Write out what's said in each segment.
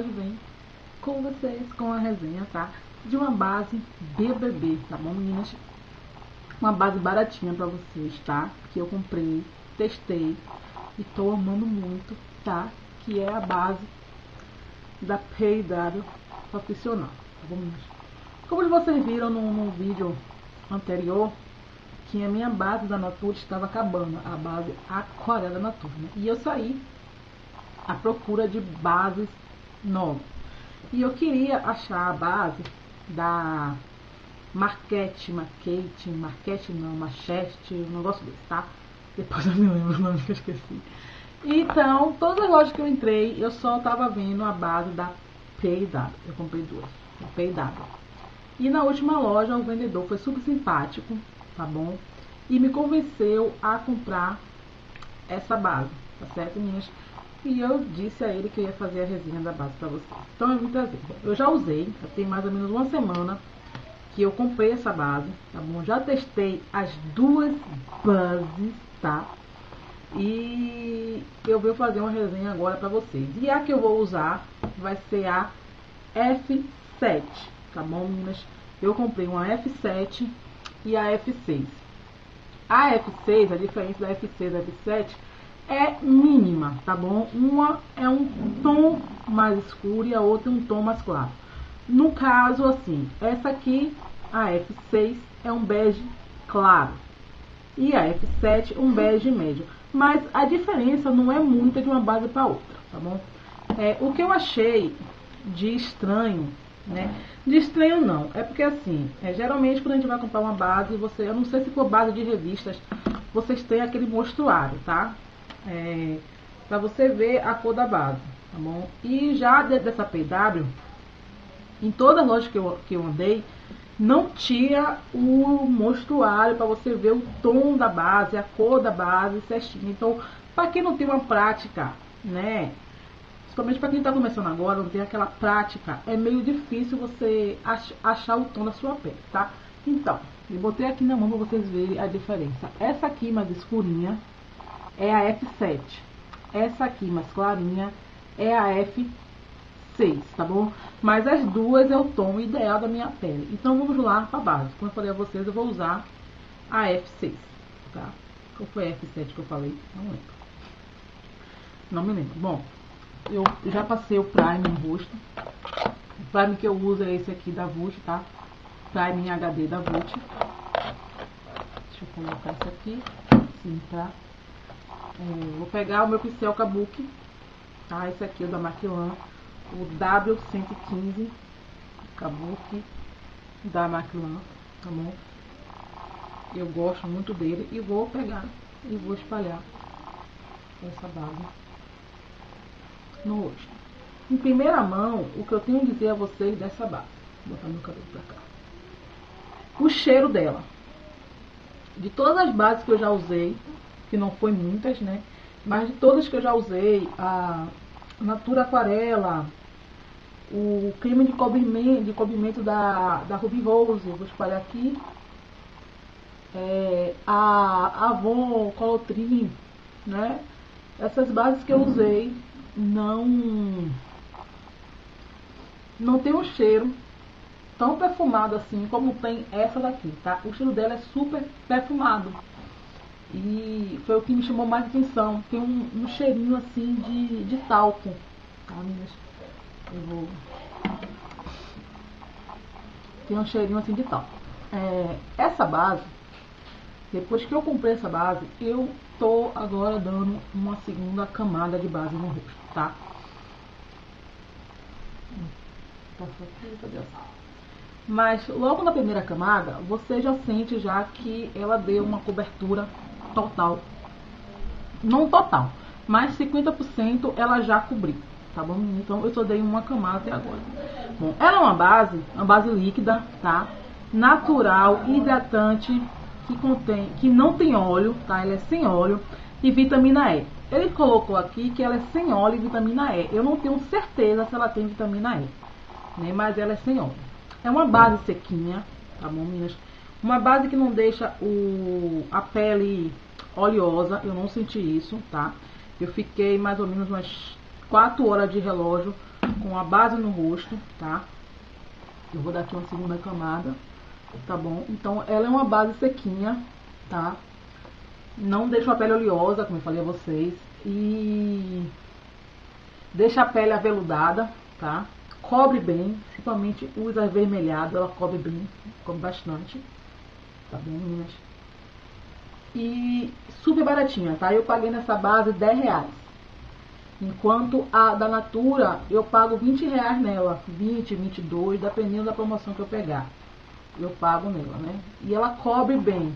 hoje vem com vocês com a resenha, tá? De uma base BBB, tá bom, meninas? Uma base baratinha pra vocês, tá? Que eu comprei, testei e tô amando muito, tá? Que é a base da PW Profissional, tá bom, meninas? Como vocês viram no vídeo anterior, que a minha base da Natura estava acabando, a base Aquarela Natura, né? E eu saí à procura de bases novas. E eu queria achar a base da Machete, um negócio desse, tá? Depois eu me lembro o nome que eu esqueci. Então, todas as lojas que eu entrei, eu só tava vendo a base da PW. Eu comprei duas, da PW. E na última loja, o vendedor foi super simpático, tá bom? E me convenceu a comprar essa base, tá certo, meninas? E eu disse a ele que eu ia fazer a resenha da base pra vocês. Então eu vim trazer. Eu já usei, já tem mais ou menos uma semana que eu comprei essa base, tá bom? Já testei as duas bases, tá? E eu vou fazer uma resenha agora pra vocês. E a que eu vou usar vai ser a F7, tá bom, meninas? Eu comprei uma F7 e a F6. A F6, a diferença da F6 e da F7 é mínima, tá bom? Uma é um tom mais escuro e a outra é um tom mais claro. No caso, assim, essa aqui, a F6, é um bege claro. E a F7, um bege médio. Mas a diferença não é muita de uma base para outra, tá bom? O que eu achei de estranho, né? De estranho não, é porque assim, geralmente quando a gente vai comprar uma base, eu não sei se for base de revistas, vocês têm aquele mostruário, tá? Pra você ver a cor da base, tá bom? E já dessa PW, em toda loja que eu andei, não tinha o mostruário para você ver o tom da base, a cor da base certinho. Então, para quem não tem uma prática, né? Principalmente para quem está começando agora, não tem aquela prática, é meio difícil você achar o tom da sua pele, tá? Então, eu botei aqui na mão para vocês verem a diferença. Essa aqui mais escurinha é a F7. Essa aqui mais clarinha é a F6, tá bom? Mas as duas é o tom ideal da minha pele. Então vamos lá para a base. Como eu falei a vocês, eu vou usar a F6, tá? Qual foi a F7 que eu falei? Não lembro. Não me lembro. Bom, eu já passei o Prime no rosto. O Prime que eu uso é esse aqui da Vult, tá? Prime em HD da Vult. Deixa eu colocar isso aqui, assim, tá? Vou pegar o meu pincel Kabuki, tá? Esse aqui é da Maqui-Lan, o W115 Kabuki da Maqui-Lan, tá bom? Eu gosto muito dele e vou pegar e vou espalhar essa base no rosto. Em primeira mão, o que eu tenho a dizer a vocês dessa base, vou botar meu cabelo pra cá. O cheiro dela, de todas as bases que eu já usei, que não foi muitas, né? Mas de todas que eu já usei, a Natura Aquarela, o creme de cobrimento da Ruby Rose, eu vou espalhar aqui, a Avon Colotrim, né? Essas bases que eu usei não tem um cheiro tão perfumado assim como tem essa daqui, tá? O cheiro dela é super perfumado. E foi o que me chamou mais atenção. Tem um cheirinho assim de talco. Tá, meninas? Tem um cheirinho assim de talco. Essa base, depois que eu comprei essa base, eu tô agora dando uma segunda camada de base no rosto, tá? Mas logo na primeira camada, você já sente já que ela deu uma cobertura total. Não total, mas 50% ela já cobriu, tá bom? Então eu só dei uma camada até agora. Bom, ela é uma base líquida, tá? Natural, hidratante, que não tem óleo, tá? Ela é sem óleo e vitamina E. Ele colocou aqui que ela é sem óleo e vitamina E. Eu não tenho certeza se ela tem vitamina E, né? Mas ela é sem óleo. É uma base sequinha, tá bom, meninas? Uma base que não deixa a pele oleosa, eu não senti isso, tá? Eu fiquei mais ou menos umas 4 horas de relógio com a base no rosto, tá? Eu vou dar aqui uma segunda camada, tá bom? Então ela é uma base sequinha, tá? Não deixa a pele oleosa, como eu falei a vocês, e deixa a pele aveludada, tá? Cobre bem, principalmente os avermelhados, ela cobre bem, cobre bastante, tá bom, meninas? E super baratinha, tá? Eu paguei nessa base R$10. Enquanto a da Natura eu pago R$20 nela, 20, 22, dependendo da promoção que eu pegar. Eu pago nela, né? E ela cobre bem,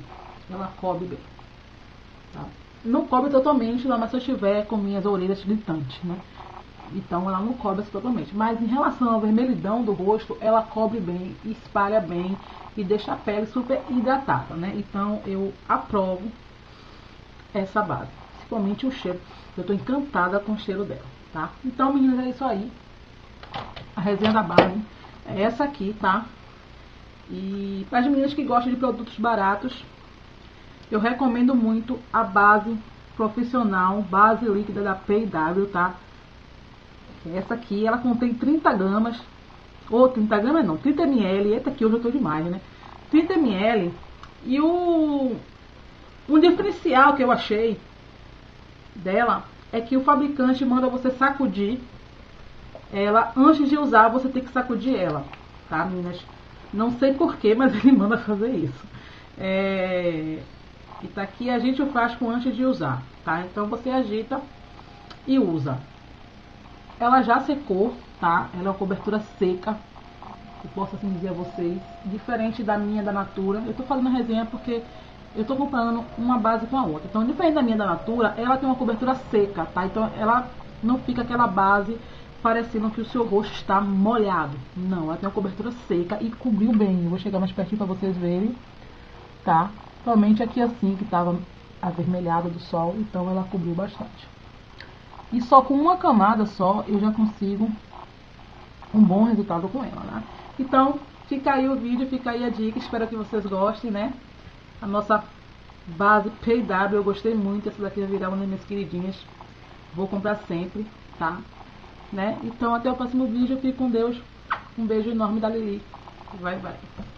tá? Não cobre totalmente, mas se eu estiver com minhas orelhas gritantes, né? Então ela não cobre totalmente. Mas em relação à vermelhidão do rosto, ela cobre bem, espalha bem e deixa a pele super hidratada, né? Então eu aprovo essa base, principalmente o cheiro. Eu tô encantada com o cheiro dela, tá? Então, meninas, é isso aí. A resenha da base é essa aqui, tá? E para as meninas que gostam de produtos baratos, eu recomendo muito a base profissional, base líquida da P&W, tá? Essa aqui, ela contém 30 gramas, ou 30 gramas não, 30 ml, eita aqui hoje eu tô demais, né? 30 ml, e um diferencial que eu achei dela é que o fabricante manda você sacudir ela, antes de usar você tem que sacudir ela, tá, meninas? Não sei porquê, mas ele manda fazer isso. E tá aqui, a gente o faz com antes de usar, tá? Então você agita e usa. Ela já secou, tá? Ela é uma cobertura seca, eu posso assim dizer a vocês, diferente da minha da Natura. Eu tô fazendo a resenha porque eu tô comparando uma base com a outra. Então, diferente da minha da Natura, ela tem uma cobertura seca, tá? Então ela não fica aquela base parecendo que o seu rosto está molhado. Não, ela tem uma cobertura seca e cobriu bem. Eu vou chegar mais pertinho pra vocês verem, tá? Somente aqui assim, que tava avermelhada do sol, então ela cobriu bastante. E só com uma camada só, eu já consigo um bom resultado com ela, né? Então, fica aí o vídeo, fica aí a dica, espero que vocês gostem, né? A nossa base P&W, eu gostei muito, essa daqui vai virar uma das minhas queridinhas. Vou comprar sempre, tá? Né? Então, até o próximo vídeo, fique com Deus. Um beijo enorme da Lili. Vai, vai.